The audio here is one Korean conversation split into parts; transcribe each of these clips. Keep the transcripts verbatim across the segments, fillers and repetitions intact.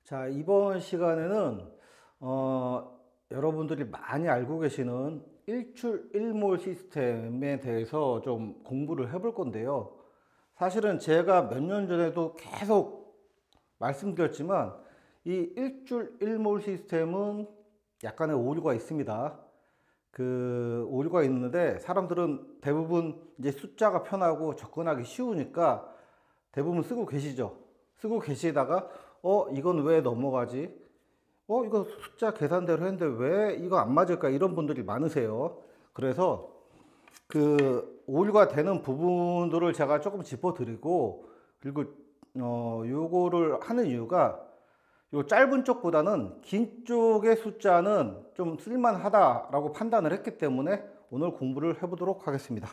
자, 이번 시간에는 어, 여러분들이 많이 알고 계시는 일출 일몰 시스템에 대해서 좀 공부를 해볼 건데요. 사실은 제가 몇 년 전에도 계속 말씀드렸지만 이 일출 일몰 시스템은 약간의 오류가 있습니다. 그 오류가 있는데 사람들은 대부분 이제 숫자가 편하고 접근하기 쉬우니까 대부분 쓰고 계시죠. 쓰고 계시다가 어 이건 왜 넘어가지? 어 이거 숫자 계산대로 했는데 왜 이거 안 맞을까? 이런 분들이 많으세요. 그래서 그 오류가 되는 부분들을 제가 조금 짚어드리고, 그리고 어 요거를 하는 이유가 요 짧은 쪽보다는 긴 쪽의 숫자는 좀 쓸만하다라고 판단을 했기 때문에 오늘 공부를 해보도록 하겠습니다.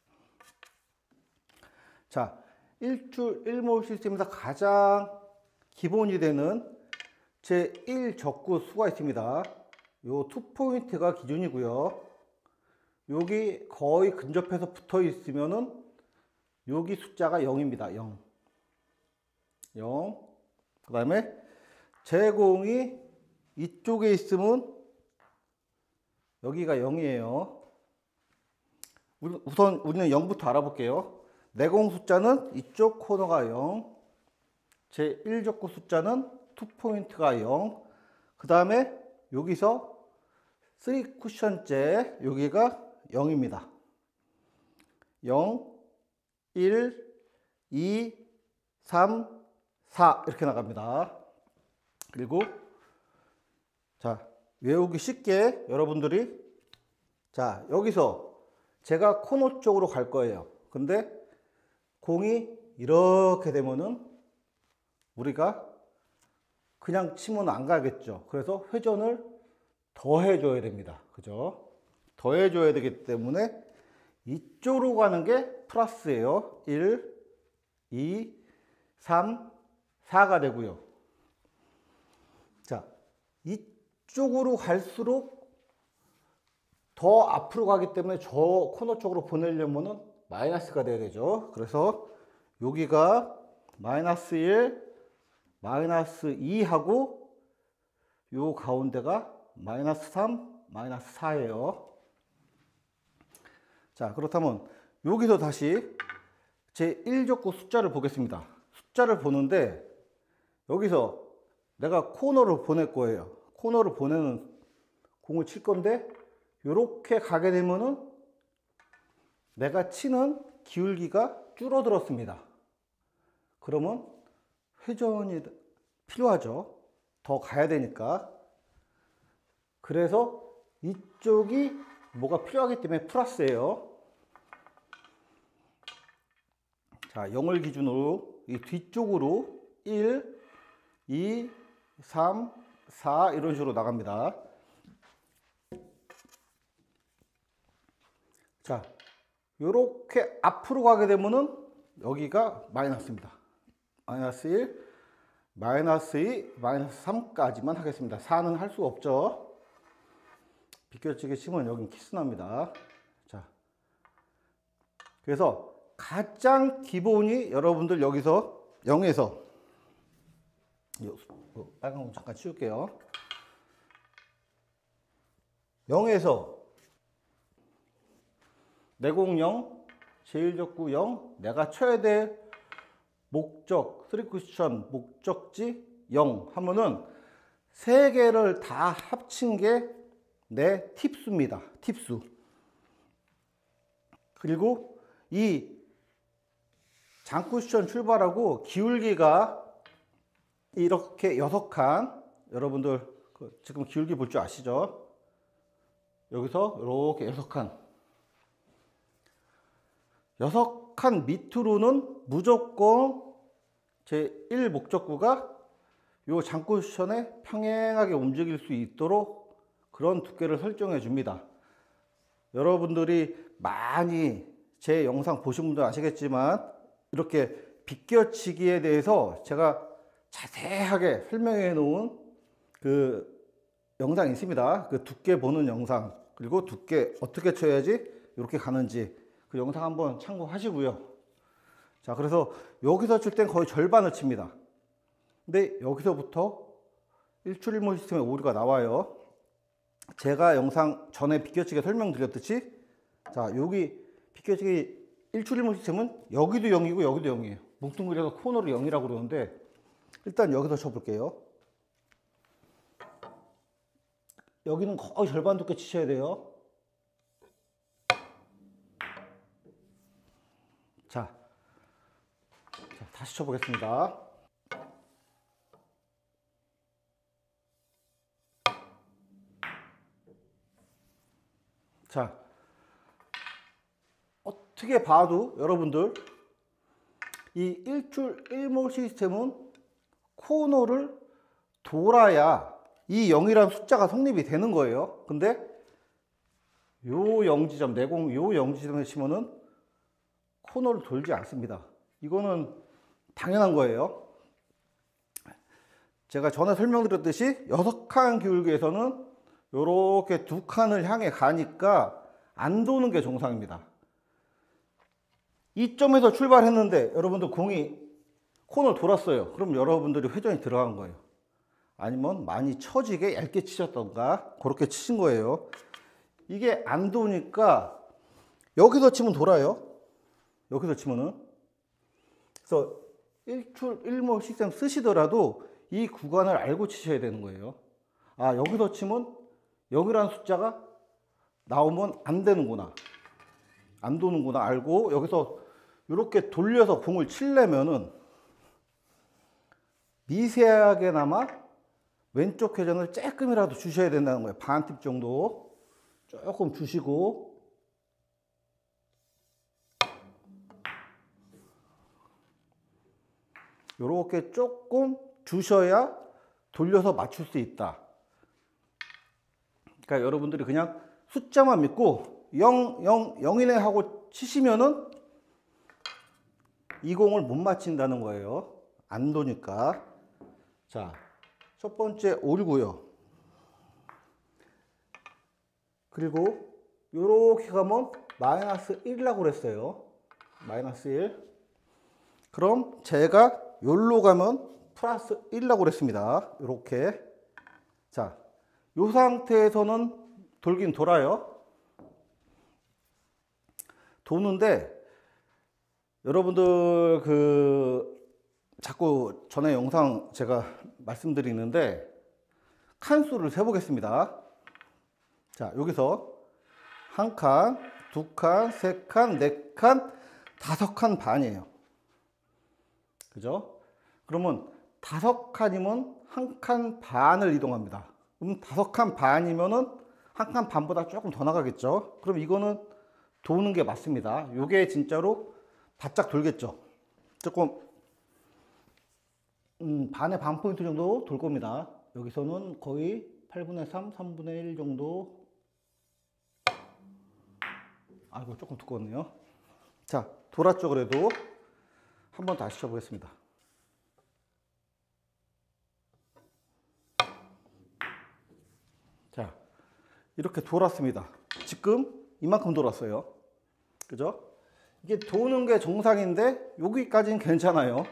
자, 일출 일몰 시스템에서 가장 기본이 되는 제일 적구 수가 있습니다. 요 이 포인트가 기준이고요. 여기 거의 근접해서 붙어 있으면은 여기 숫자가 영입니다. 영. 영. 그 다음에 제공이 이쪽에 있으면 여기가 영이에요. 우선 우리는 영부터 알아볼게요. 내공 숫자는 이쪽 코너가 영, 제일 적구 숫자는 이 포인트가 영, 그 다음에 여기서 삼 쿠션째 여기가 영입니다. 영, 일, 이, 삼, 사 이렇게 나갑니다. 그리고 자, 외우기 쉽게 여러분들이, 자, 여기서 제가 코너 쪽으로 갈 거예요. 근데 공이 이렇게 되면은 우리가 그냥 치면 안 가겠죠. 그래서 회전을 더 해줘야 됩니다. 그죠? 더 해줘야 되기 때문에 이쪽으로 가는 게 플러스예요. 일, 이, 삼, 사가 되고요. 자, 이쪽으로 갈수록 더 앞으로 가기 때문에 저 코너 쪽으로 보내려면은 마이너스가 돼야 되죠. 그래서 여기가 마이너스 일, 마이너스 이 하고 요 가운데가 마이너스 삼, 마이너스 사예요. 자, 그렇다면 여기서 다시 제일 적구 숫자를 보겠습니다. 숫자를 보는데 여기서 내가 코너를 보낼 거예요. 코너를 보내는 공을 칠 건데 이렇게 가게 되면은 내가 치는 기울기가 줄어들었습니다. 그러면 회전이 필요하죠. 더 가야 되니까. 그래서 이쪽이 뭐가 필요하기 때문에 플러스예요. 자, 영을 기준으로 이 뒤쪽으로 일, 이, 삼, 사 이런 식으로 나갑니다. 자, 요렇게 앞으로 가게 되면은 여기가 마이너스입니다. 마이너스 일, 마이너스 이, 마이너스 삼까지만 하겠습니다. 사는 할 수가 없죠. 비껴치기 치면 여긴 키스납니다. 자, 그래서 가장 기본이 여러분들 여기서 영에서 빨간 거 잠깐 치울게요. 영에서 내공 영, 제일 적구 영, 내가 쳐야 될 목적, 삼 쿠션 목적지 영 하면은 세 개를 다 합친 게 내 팁수입니다. 팁수. 그리고 이 장쿠션 출발하고 기울기가 이렇게 여섯 칸, 여러분들 지금 기울기 볼 줄 아시죠? 여기서 이렇게 여섯 칸. 여섯 칸 밑으로는 무조건 제일 목적구가 요 장쿠션에 평행하게 움직일 수 있도록 그런 두께를 설정해 줍니다. 여러분들이 많이 제 영상 보신 분들 아시겠지만 이렇게 비껴치기에 대해서 제가 자세하게 설명해 놓은 그 영상이 있습니다. 그 두께 보는 영상, 그리고 두께 어떻게 쳐야지 이렇게 가는지 그 영상 한번 참고하시고요. 자, 그래서 여기서 칠 땐 거의 절반을 칩니다. 근데 여기서부터 일출일몰 시스템에 오류가 나와요. 제가 영상 전에 비껴치기 설명드렸듯이, 자, 여기 비껴치기 일출일몰 시스템은 여기도 영이고 여기도 영이에요. 뭉뚱그려서 코너로 영이라고 그러는데, 일단 여기서 쳐볼게요. 여기는 거의 절반 두께 치셔야 돼요. 자, 자 다시 쳐보겠습니다. 자, 어떻게 봐도 여러분들 이 일출일몰 시스템은 코너를 돌아야 이 영이라는 숫자가 성립이 되는 거예요. 근데 요 영지점, 내공 요 영지점에 치면은 코너를 돌지 않습니다. 이거는 당연한 거예요. 제가 전에 설명드렸듯이 여섯 칸 기울기에서는 요렇게 두 칸을 향해 가니까 안 도는 게 정상입니다. 이 점에서 출발했는데 여러분들 공이 코너를 돌았어요. 그럼 여러분들이 회전이 들어간 거예요. 아니면 많이 처지게 얇게 치셨던가 그렇게 치신 거예요. 이게 안 도니까 여기서 치면 돌아요. 여기서 치면은. 그래서 일출일몰 시스템 쓰시더라도 이 구간을 알고 치셔야 되는 거예요. 아, 여기서 치면 여기라는 숫자가 나오면 안 되는구나, 안 도는구나 알고 여기서 이렇게 돌려서 공을 치려면은 미세하게나마 왼쪽 회전을 조금이라도 주셔야 된다는 거예요. 반 팁 정도 조금 주시고, 이렇게 조금 주셔야 돌려서 맞출 수 있다. 그러니까 여러분들이 그냥 숫자만 믿고 영, 영, 영이네 하고 치시면은 이 공을 못 맞힌다는 거예요. 안 도니까. 자, 첫 번째 오류고요. 그리고 요렇게 가면 마이너스 일이라고 그랬어요. 마이너스 일. 그럼 제가 요로 가면 플러스 일이라고 그랬습니다. 요렇게. 자, 요 상태에서는 돌긴 돌아요. 도는데 여러분들 그 자꾸 전에 영상 제가 말씀드리는데 칸수를 세보겠습니다. 자, 여기서 한 칸, 두 칸, 세 칸, 네 칸, 다섯 칸 반이에요. 그죠? 그러면 다섯 칸이면 한 칸 반을 이동합니다. 그럼 다섯 칸 반이면은 한 칸 반보다 조금 더 나가겠죠? 그럼 이거는 도는 게 맞습니다. 요게 진짜로 바짝 돌겠죠? 조금 음, 반의 반 포인트 정도 돌 겁니다. 여기서는 거의 팔분의 삼, 삼분의 일 정도. 아이고, 조금 두꺼웠네요. 자, 돌았죠? 그래도 한번 다시 쳐보겠습니다. 자, 이렇게 돌았습니다. 지금 이만큼 돌았어요. 그죠? 이게 도는 게 정상인데 여기까지는 괜찮아요.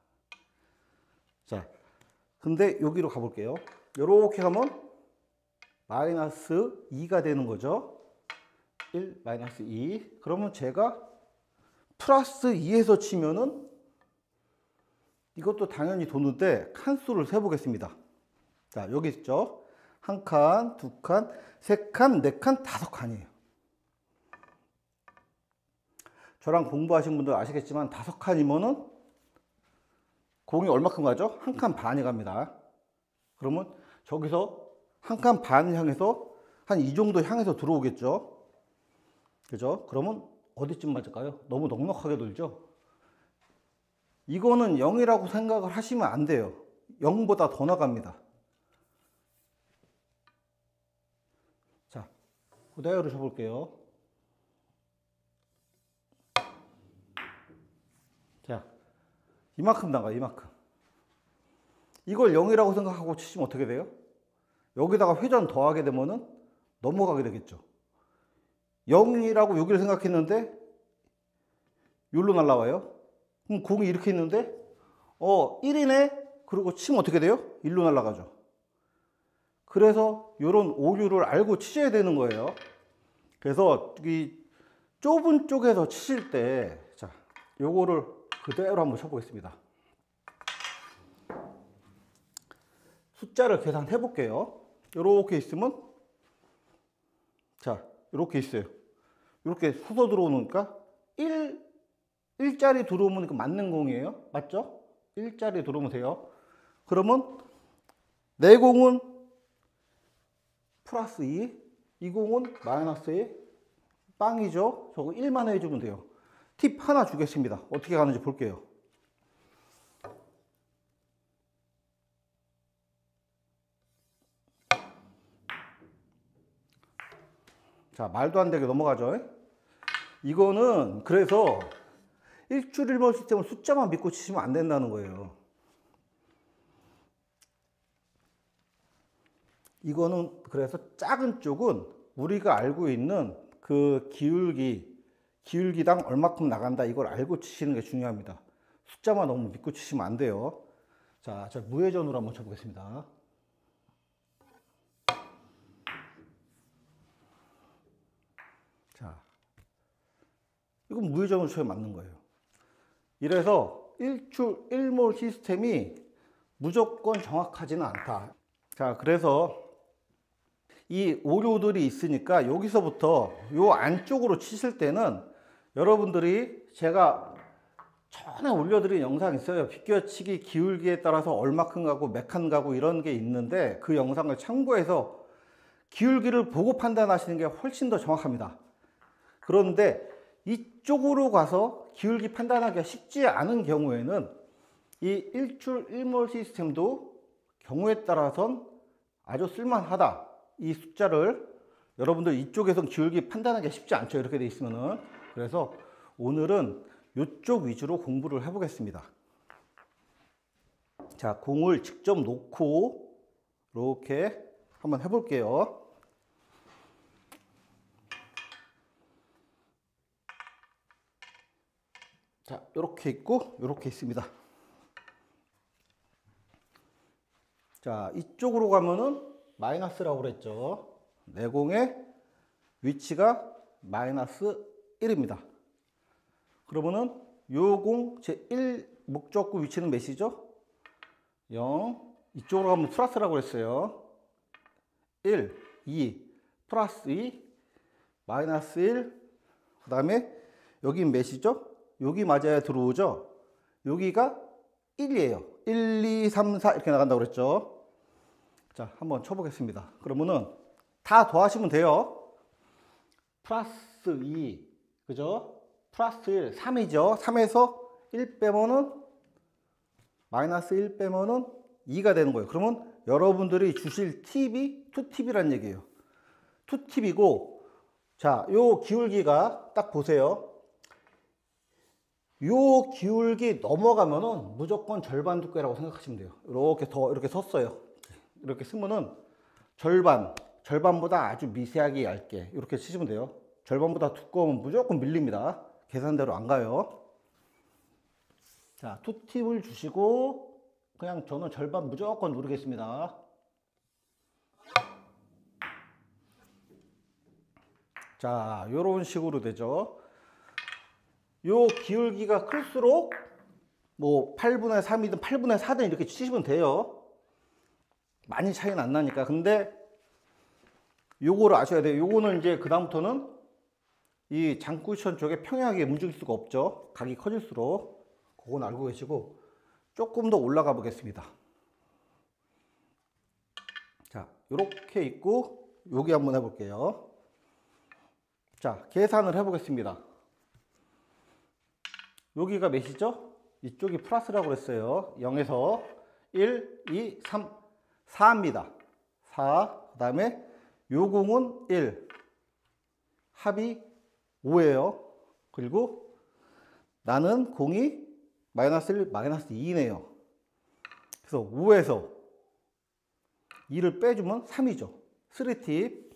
자, 근데 여기로 가볼게요. 이렇게 가면 마이너스 이가 되는 거죠. 일, 마이너스 이. 그러면 제가 플러스 이에서 치면은 이것도 당연히 도는데 칸수를 세보겠습니다. 자, 여기 있죠. 한 칸, 두 칸, 세 칸, 네 칸, 다섯 칸이에요. 저랑 공부하신 분들 아시겠지만 다섯 칸이면은 공이 얼마큼 가죠? 한 칸 반이 갑니다. 그러면 저기서 한 칸 반을 향해서 한 이 정도 향해서 들어오겠죠. 그죠? 그러면 어디쯤 맞을까요? 너무 넉넉하게 돌죠? 이거는 영이라고 생각을 하시면 안 돼요. 영보다 더 나갑니다. 자, 그대로 쳐볼게요. 자, 이만큼 나가요. 이만큼. 이걸 영이라고 생각하고 치시면 어떻게 돼요? 여기다가 회전 더하게 되면은 넘어가게 되겠죠. 영이라고 여기를 생각했는데 여기로 날라와요. 그럼 공이 이렇게 있는데 어 일이네? 그리고 치면 어떻게 돼요? 일로 날아가죠. 그래서 이런 오류를 알고 치셔야 되는 거예요. 그래서 이 좁은 쪽에서 치실 때, 자, 요거를 그대로 한번 쳐보겠습니다. 숫자를 계산해 볼게요. 이렇게 있으면, 자, 이렇게 있어요. 이렇게 솟아 들어오니까 일, 일자리 들어오면 맞는 공이에요. 맞죠? 일자리 들어오면 돼요. 그러면 내 공은 플러스 이, 이 공은 마이너스 일, 빵이죠. 저거 일만 해주면 돼요. 팁 하나 주겠습니다. 어떻게 가는지 볼게요. 자, 말도 안 되게 넘어가죠. 이거는 그래서 일출일몰 시스템을 숫자만 믿고 치시면 안 된다는 거예요. 이거는 그래서 작은 쪽은 우리가 알고 있는 그 기울기, 기울기당 얼마큼 나간다 이걸 알고 치시는 게 중요합니다. 숫자만 너무 믿고 치시면 안 돼요. 자, 저 무회전으로 한번 쳐보겠습니다. 자, 이건 무회전으로 쳐야 맞는 거예요. 이래서 일출일몰 시스템이 무조건 정확하지는 않다. 자, 그래서 이 오류들이 있으니까 여기서부터 요 안쪽으로 치실 때는 여러분들이 제가 전에 올려드린 영상이 있어요. 비껴치기 기울기에 따라서 얼마큼 가고 몇 칸 가고 이런 게 있는데 그 영상을 참고해서 기울기를 보고 판단하시는 게 훨씬 더 정확합니다. 그런데 이쪽으로 가서 기울기 판단하기가 쉽지 않은 경우에는 이 일출일몰 시스템도 경우에 따라선 아주 쓸만하다. 이 숫자를 여러분들 이쪽에서 기울기 판단하기가 쉽지 않죠. 이렇게 돼 있으면은. 그래서 오늘은 이쪽 위주로 공부를 해 보겠습니다. 자, 공을 직접 놓고 이렇게 한번 해 볼게요. 자, 이렇게 있고 이렇게 있습니다. 자, 이쪽으로 가면은 마이너스라고 그랬죠. 내공의 위치가 마이너스 일입니다. 그러면은 요 공 제일 목적구 위치는 몇이죠? 영. 이쪽으로 가면 플러스라고 그랬어요. 일, 이, 플러스 이, 마이너스 일. 그 다음에 여기 몇이죠? 여기 맞아야 들어오죠? 여기가 일이에요. 일, 이, 삼, 사 이렇게 나간다고 그랬죠. 자, 한번 쳐보겠습니다. 그러면은 다 더하시면 돼요. 플러스 이, 그죠? 플러스 일, 삼이죠. 삼에서 일 빼면은 마이너스 일 빼면은 이가 되는 거예요. 그러면 여러분들이 주실 팁이 투 팁이란 얘기예요. 투 팁이고, 자, 요 기울기가 딱 보세요. 요 기울기 넘어가면은 무조건 절반 두께라고 생각하시면 돼요. 이렇게 더 이렇게 섰어요. 이렇게 쓰면은 절반, 절반보다 아주 미세하게 얇게 이렇게 치시면 돼요. 절반보다 두꺼우면 무조건 밀립니다. 계산대로 안 가요. 자, 투 팁을 주시고 그냥 저는 절반 무조건 누르겠습니다. 자, 요런 식으로 되죠. 요 기울기가 클수록 뭐 팔분의 삼이든 팔분의 사든 이렇게 치시면 돼요. 많이 차이는 안 나니까. 근데 요거를 아셔야 돼요. 요거는 이제 그 다음부터는 이 장쿠션 쪽에 평행하게 움직일 수가 없죠. 각이 커질수록. 그건 알고 계시고 조금 더 올라가 보겠습니다. 자, 요렇게 있고 여기 한번 해볼게요. 자, 계산을 해보겠습니다. 여기가 몇이죠? 이쪽이 플러스라고 그랬어요. 영에서 일, 이, 삼, 사입니다. 사. 그 다음에 요 공은 일. 합이 오예요. 그리고 나는 공이 마이너스 일, 마이너스 이네요. 그래서 오에서 이를 빼주면 삼이죠. 쓰리 팁.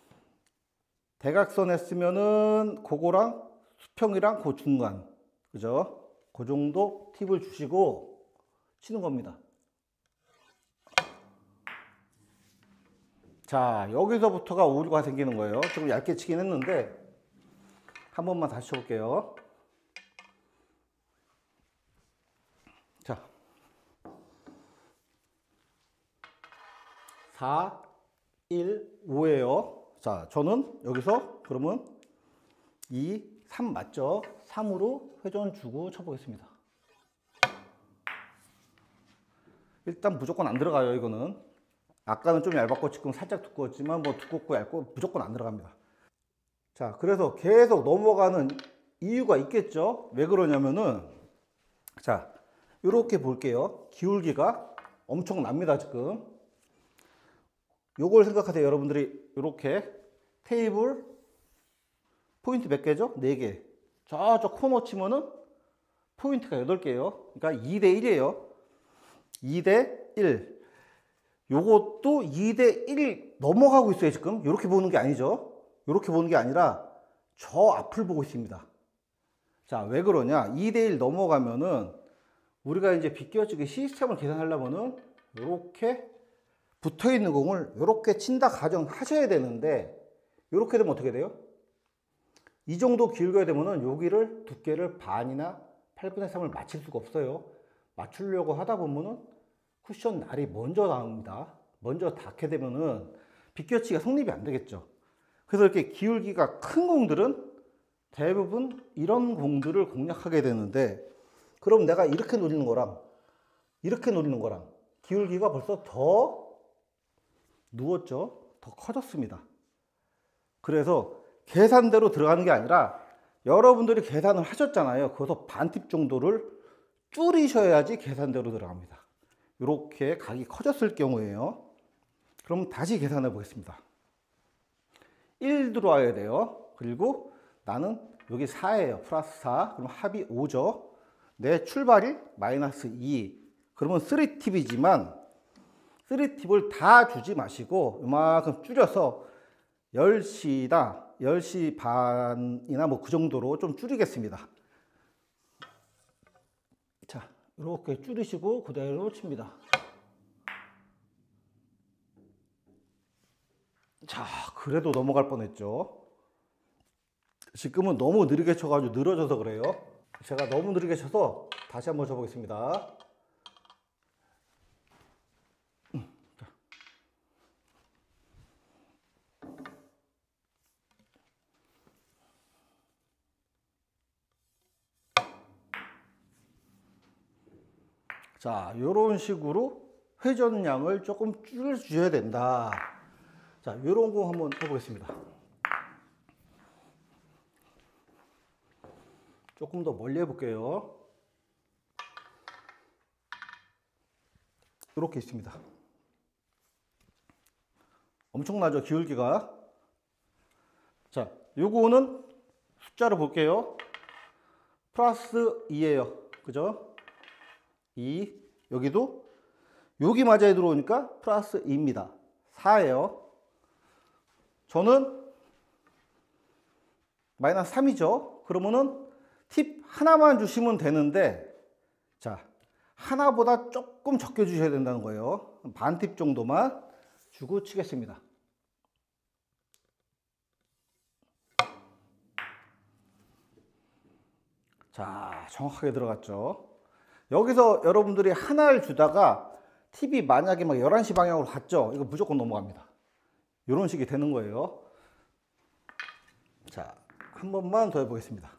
대각선에 쓰면은 그거랑 수평이랑 그 중간. 그죠? 그 정도 팁을 주시고 치는 겁니다. 자, 여기서부터가 오류가 생기는 거예요. 좀 얇게 치긴 했는데 한 번만 다시 쳐볼게요. 자, 사, 일, 오예요. 자, 저는 여기서 그러면 이, 삼 맞죠? 삼으로 회전 주고 쳐보겠습니다. 일단 무조건 안 들어가요, 이거는. 아까는 좀 얇았고 지금 살짝 두꺼웠지만 뭐 두껍고 얇고 무조건 안 들어갑니다. 자, 그래서 계속 넘어가는 이유가 있겠죠? 왜 그러냐면은, 자, 이렇게 볼게요. 기울기가 엄청납니다, 지금. 요걸 생각하세요, 여러분들이. 이렇게 테이블 포인트 몇 개죠? 네 개. 저쪽 코너 치면은 포인트가 여덟 개예요. 그러니까 이 대 일이에요. 이 대 일. 요것도 이 대 일 넘어가고 있어요, 지금. 이렇게 보는 게 아니죠. 이렇게 보는 게 아니라 저 앞을 보고 있습니다. 자, 왜 그러냐? 이 대 일 넘어가면은 우리가 이제 비껴주기 시스템을 계산하려면은 이렇게 붙어 있는 공을 이렇게 친다 가정하셔야 되는데, 이렇게 되면 어떻게 돼요? 이 정도 기울여야 되면은 여기를 두께를 반이나 팔분의 삼을 맞출 수가 없어요. 맞추려고 하다 보면은 쿠션 날이 먼저 나옵니다. 먼저 닿게 되면은 비껴치기가 성립이 안 되겠죠. 그래서 이렇게 기울기가 큰 공들은 대부분 이런 공들을 공략하게 되는데, 그럼 내가 이렇게 노리는 거랑 이렇게 노리는 거랑 기울기가 벌써 더 누웠죠. 더 커졌습니다. 그래서 계산대로 들어가는 게 아니라 여러분들이 계산을 하셨잖아요. 거기서 반팁 정도를 줄이셔야지 계산대로 들어갑니다. 이렇게 각이 커졌을 경우에요. 그럼 다시 계산해 보겠습니다. 일 들어와야 돼요. 그리고 나는 여기 사예요. 플러스 사. 그럼 합이 오죠. 내 출발이 마이너스 이. 그러면 삼 팁이지만 삼 팁을 다 주지 마시고 이만큼 줄여서 열 시나 열 시 반이나 뭐 그 정도로 좀 줄이겠습니다. 자, 이렇게 줄이시고 그대로 칩니다. 자, 그래도 넘어갈 뻔했죠. 지금은 너무 느리게 쳐가지고 늘어져서 그래요. 제가 너무 느리게 쳐서 다시 한번 쳐보겠습니다. 자, 이런 식으로 회전량을 조금 줄여주셔야 된다. 자, 이런 거 한번 해보겠습니다. 조금 더 멀리 해볼게요. 이렇게 있습니다. 엄청나죠, 기울기가. 자, 요거는 숫자로 볼게요. 플러스 이예요. 그죠? 이. 여기도 여기 맞아야 들어오니까 플러스 이입니다. 사예요. 저는 마이너스 삼이죠. 그러면은 팁 하나만 주시면 되는데, 자, 하나보다 조금 적게 주셔야 된다는 거예요. 반 팁 정도만 주고 치겠습니다. 자, 정확하게 들어갔죠. 여기서 여러분들이 하나를 주다가 팁이 만약에 막 열한 시 방향으로 갔죠. 이거 무조건 넘어갑니다. 이런 식이 되는 거예요. 자, 한 번만 더 해보겠습니다.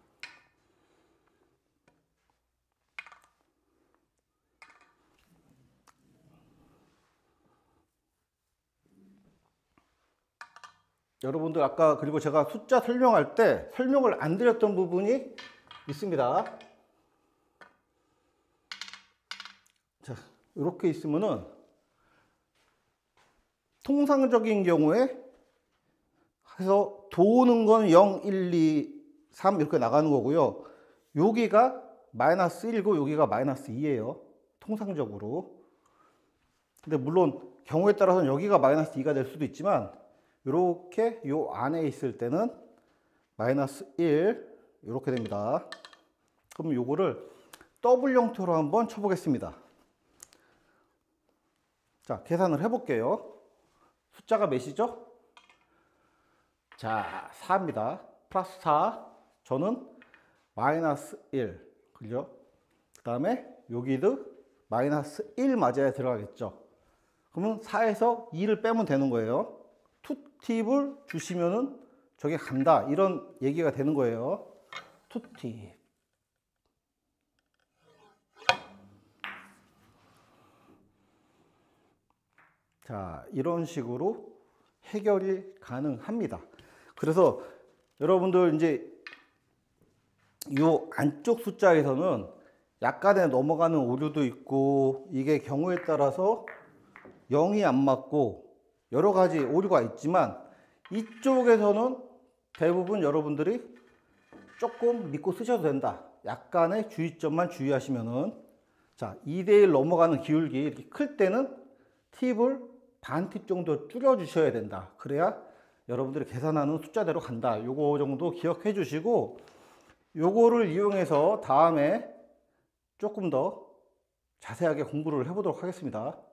여러분들 아까 그리고 제가 숫자 설명할 때 설명을 안 드렸던 부분이 있습니다. 자, 이렇게 있으면은 통상적인 경우에 해서 도는 건 영, 일, 이, 삼 이렇게 나가는 거고요. 여기가 마이너스 일이고 여기가 마이너스 이예요. 통상적으로. 근데 물론 경우에 따라서는 여기가 마이너스 이가 될 수도 있지만, 이렇게 요 안에 있을 때는 마이너스 일 이렇게 됩니다. 그럼 요거를 더블 형태로 한번 쳐보겠습니다. 자, 계산을 해볼게요. 숫자가 몇이죠? 자, 사입니다. 플러스 사. 저는 마이너스 일. 그죠? 그 다음에 여기도 마이너스 일 맞아야 들어가겠죠. 그러면 사에서 이를 빼면 되는 거예요. 투 팁을 주시면은 저게 간다. 이런 얘기가 되는 거예요. 투 팁. 자, 이런 식으로 해결이 가능합니다. 그래서 여러분들 이제 이 안쪽 숫자에서는 약간의 넘어가는 오류도 있고, 이게 경우에 따라서 영이 안 맞고 여러 가지 오류가 있지만, 이쪽에서는 대부분 여러분들이 조금 믿고 쓰셔도 된다. 약간의 주의점만 주의하시면은, 자, 이 대 일 넘어가는 기울기 이렇게 클 때는 팁을 반 팁 정도 줄여 주셔야 된다. 그래야 여러분들이 계산하는 숫자대로 간다. 요거 정도 기억해 주시고, 요거를 이용해서 다음에 조금 더 자세하게 공부를 해 보도록 하겠습니다.